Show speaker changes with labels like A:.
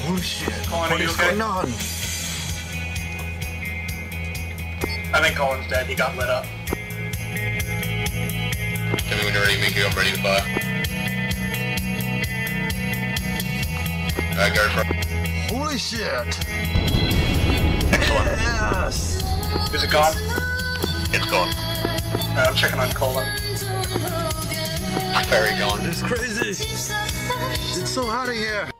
A: Holy shit.
B: Colin,
A: What
B: are you
A: is
B: okay?
A: going on?
B: I think Colin's dead. He got lit up.
C: Tell me when you're ready, Mickey. I'm ready to fire. Go for it.
A: Holy shit.
C: Excellent.
A: Yes.
B: Is it gone?
C: It's gone.
B: Alright, I'm checking on Colin.
C: Very gone.
A: It's crazy. It's so hot in here.